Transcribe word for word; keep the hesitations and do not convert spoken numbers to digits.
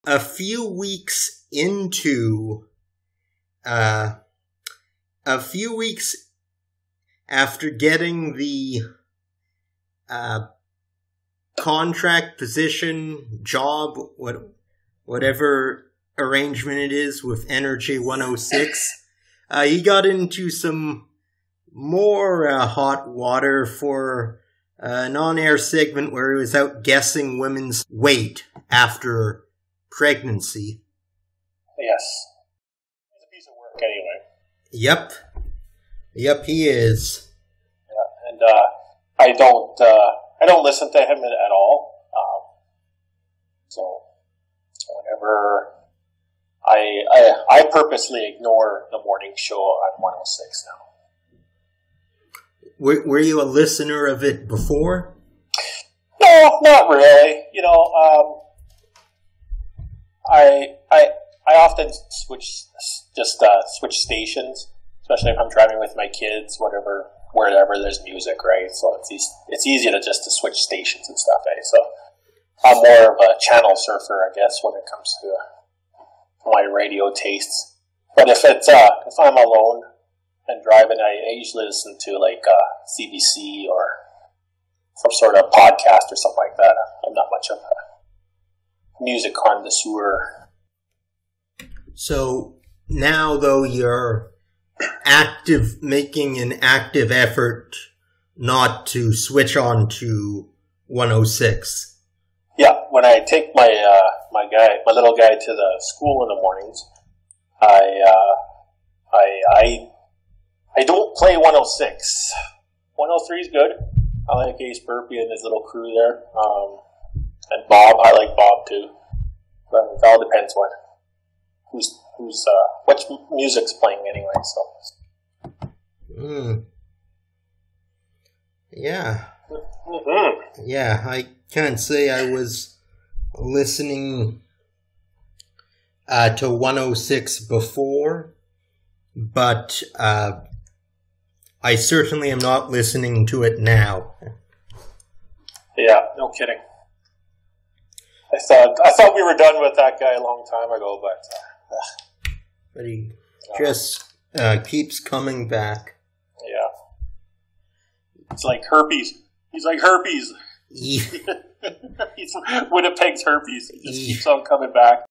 a few weeks into, uh, a few weeks after getting the, uh, contract, position, job, what, whatever arrangement it is with Energy one oh six, uh, he got into some more uh, hot water for an on-air segment where he was out guessing women's weight after pregnancy. Yes. He's a piece of work anyway. Yep. Yep, he is. Yeah, and uh, I don't uh, I don't listen to him at all. Um, so whenever I, I I purposely ignore the morning show on one oh six now. Were, were you a listener of it before? No, not really. You know, um, I I I often switch just uh, switch stations, especially if I'm driving with my kids, whatever, wherever there's music, right? So it's easy, it's easy to just to switch stations and stuff. Eh? So I'm more of a channel surfer, I guess, when it comes to my radio tastes. But if it's uh, if I'm alone and driving, I, I usually listen to like uh, C B C or some sort of podcast or something like that. I'm not much of a music connoisseur. So now, though, you're active, making an active effort not to switch on to one oh six. Yeah, when I take my uh, my guy, my little guy, to the school in the mornings, I uh, I I. I don't play one oh six. one oh three is good. I like Ace Burpee and his little crew there. Um, and Bob, I like Bob too. But it all depends what who's who's uh, what music's playing anyway. So. Mm. Yeah. Mm-hmm. Yeah, I can't say I was listening uh, to one oh six before, but uh, I certainly am not listening to it now. Yeah, no kidding. I thought I thought we were done with that guy a long time ago, but uh, but he uh, just uh, keeps coming back. Yeah, it's like herpes. He's like herpes. Yeah. He's Winnipeg's herpes. He just keeps on coming back.